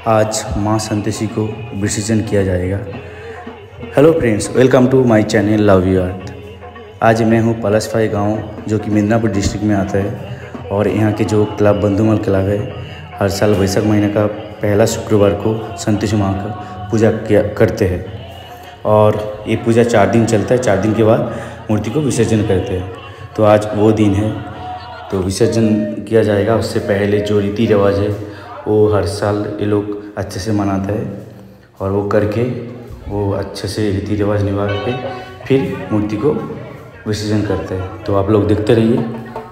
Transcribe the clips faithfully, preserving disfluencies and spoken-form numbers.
आज मां संतोषी को विसर्जन किया जाएगा। Hello friends, welcome to my channel love you earth. आज मैं हूँ पलसफाई गांव, जो कि मिदनापुर डिस्ट्रिक्ट में आता है। और यहाँ के जो क्लब बंधुमल क्लब है, हर साल वैशाख महीने का पहला शुक्रवार को संतोषी माँ का पूजा किया करते हैं। और ये पूजा चार दिन चलता है। चार दिन के बाद मूर्ति को विसर्जन करते हैं। तो आज वो दिन है, तो विसर्जन किया जाएगा। उससे पहले जो रीति रिवाज है वो हर साल ये लोग अच्छे से मनाते हैं, और वो करके वो अच्छे से रीति रिवाज निभा के फिर मूर्ति को विसर्जन करते हैं। तो आप लोग देखते रहिए।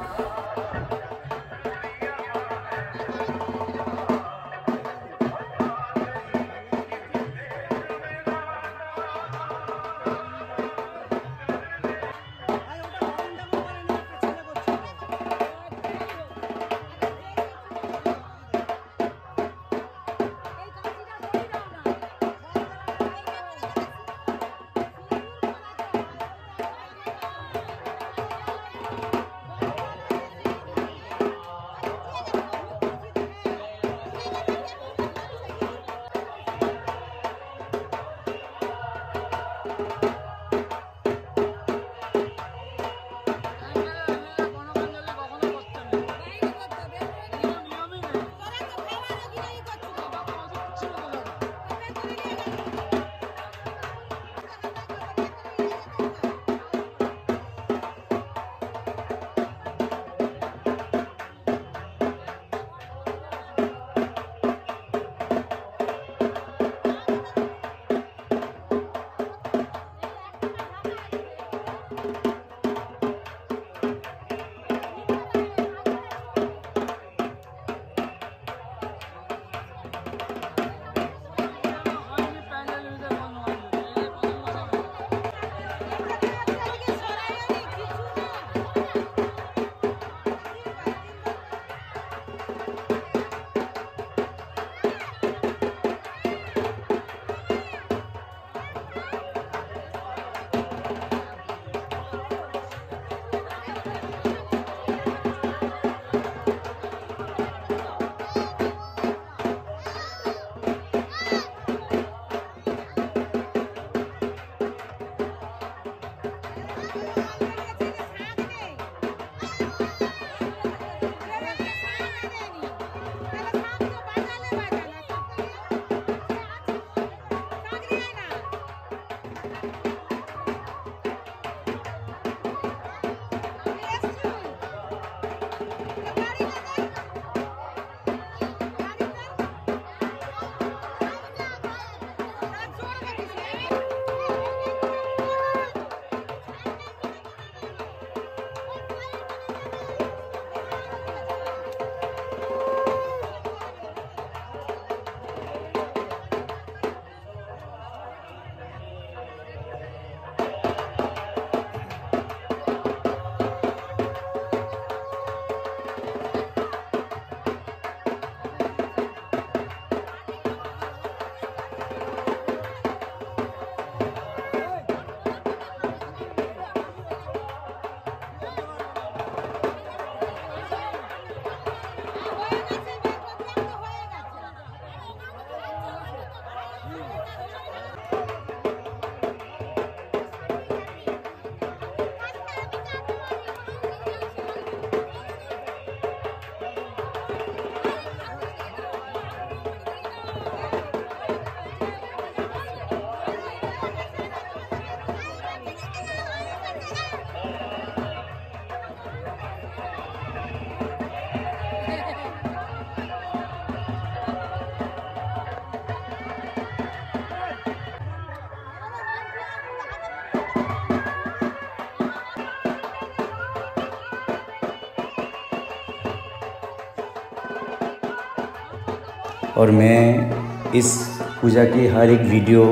और मैं इस पूजा की हर एक वीडियो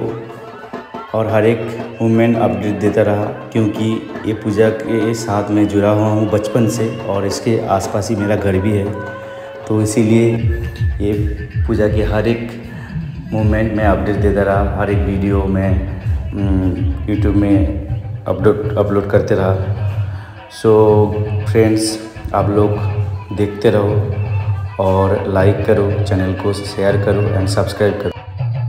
और हर एक मूवमेंट अपडेट देता रहा, क्योंकि ये पूजा के साथ में जुड़ा हुआ हूँ बचपन से, और इसके आसपास ही मेरा घर भी है। तो इसीलिए ये पूजा के हर एक मूवमेंट में अपडेट देता रहा। हर एक वीडियो में यूट्यूब में अपलोड अपलोड करते रहा। सो फ्रेंड्स, आप लोग देखते रहो और लाइक करो, चैनल को शेयर करो एंड सब्सक्राइब करो।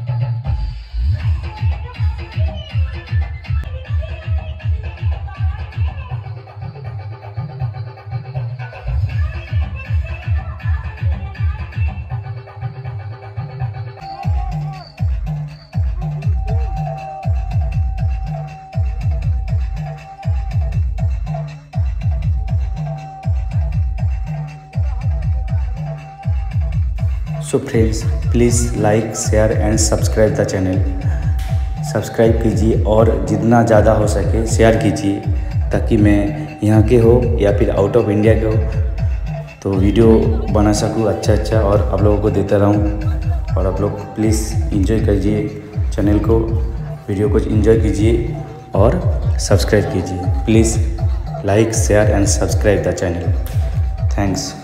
So friends, please like share and subscribe the channel. Subscribe कीजिए और जितना ज़्यादा हो सके शेयर कीजिए, ताकि मैं यहाँ के हो या फिर आउट ऑफ इंडिया के हो तो वीडियो बना सकूँ अच्छा अच्छा और आप लोगों को देता रहूँ। और आप लोग प्लीज़ एंजॉय कीजिए चैनल को, वीडियो को एंजॉय कीजिए और सब्सक्राइब कीजिए। Please like share and subscribe the channel. Thanks.